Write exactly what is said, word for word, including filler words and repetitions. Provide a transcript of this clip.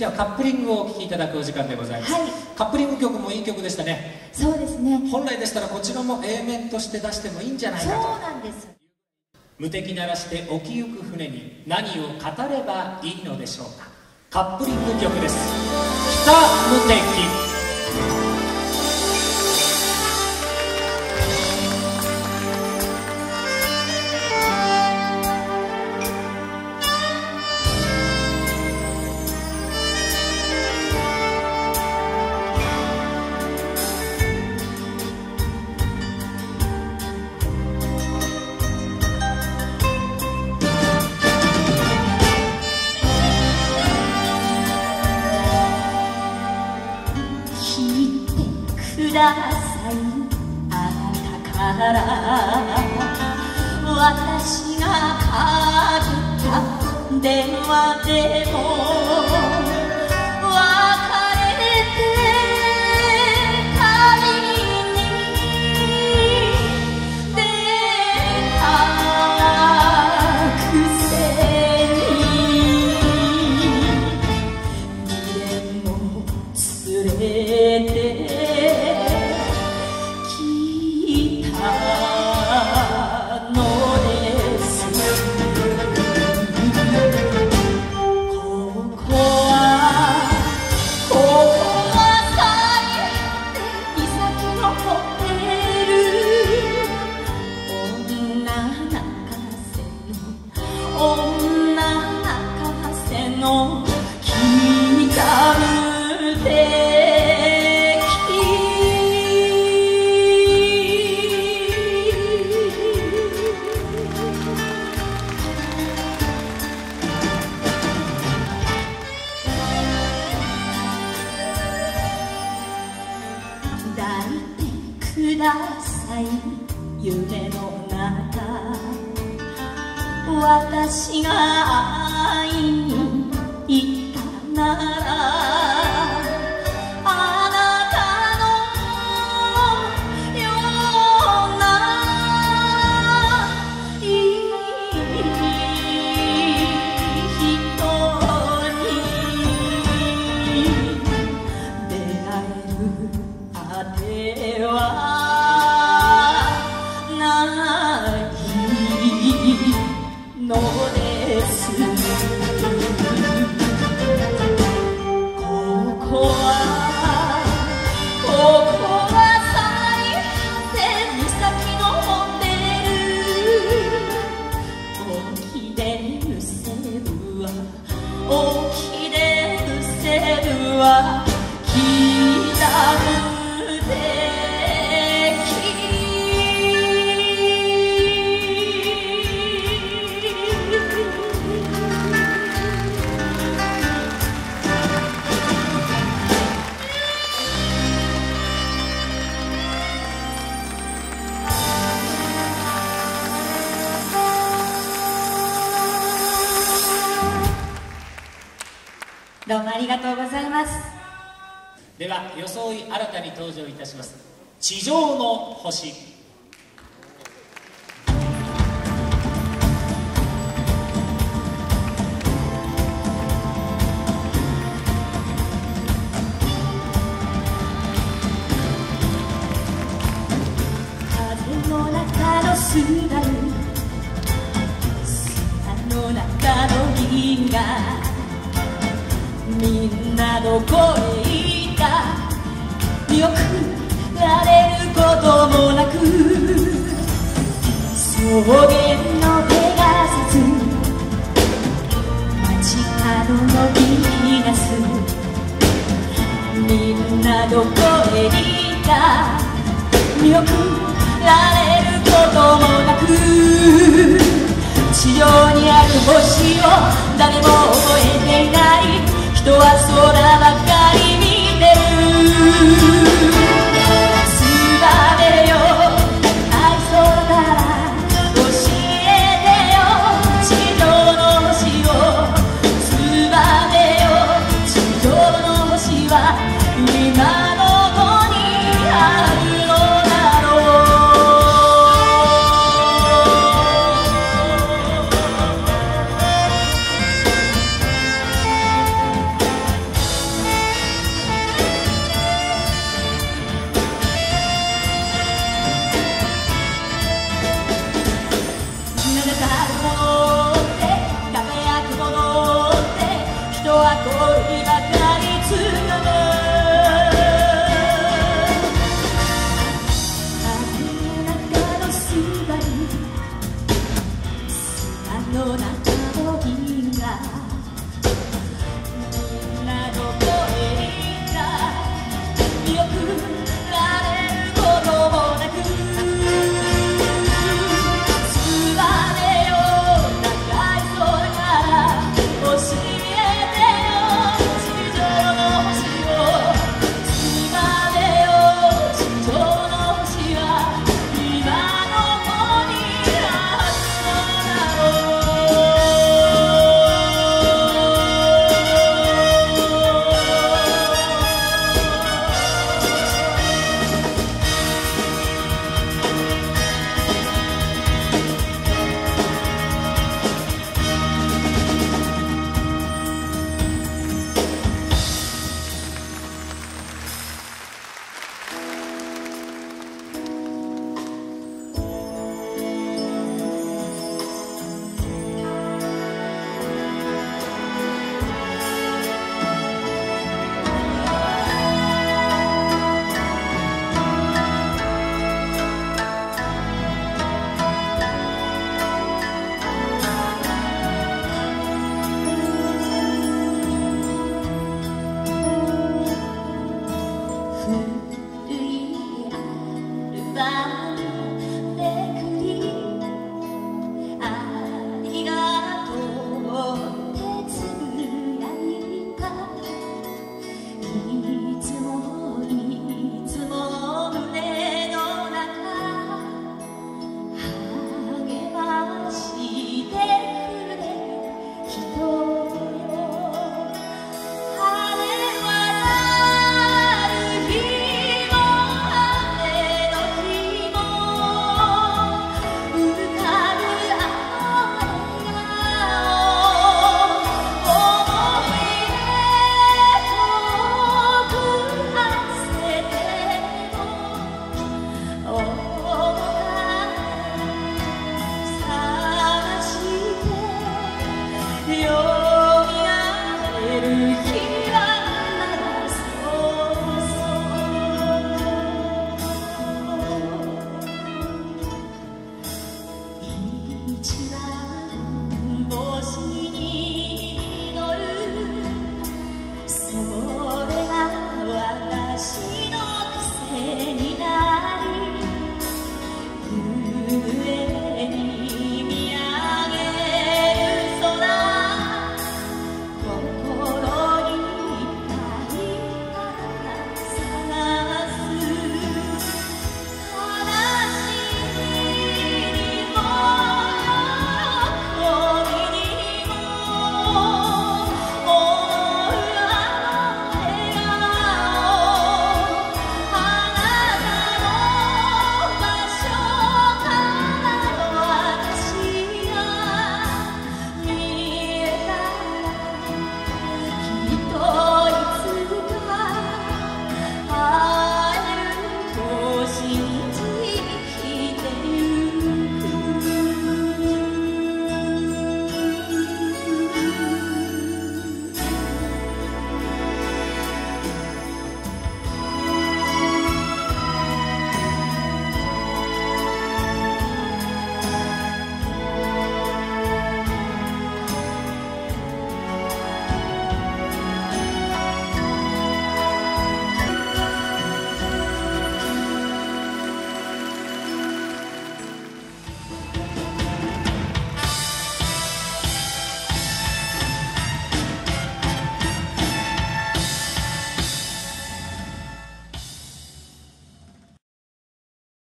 てはカップリングをお聴きいただくお時間でございます、はい、カップリング曲もいい曲でしたね。 そうですね。 本来でしたらこちらも A 面として出してもいいんじゃないかと。 そうなんです。 無敵ならして沖行く船に何を語ればいいのでしょうか。カップリング曲です。北無敵。 くださいあなたから私がかけた電話でも別れて旅に出たくせに未練も連れてください夢の中私が会いに行ったならどうもありがとうございます。 では装い新たに登場いたします。地上の星。 風の中のすだる砂の中の銀河みんなどこへ行った見送られることもなく草原のペガサス街角のヴィーナスみんなどこへ行った見送られることもなく地上にある星を誰も覚えていない人は空ば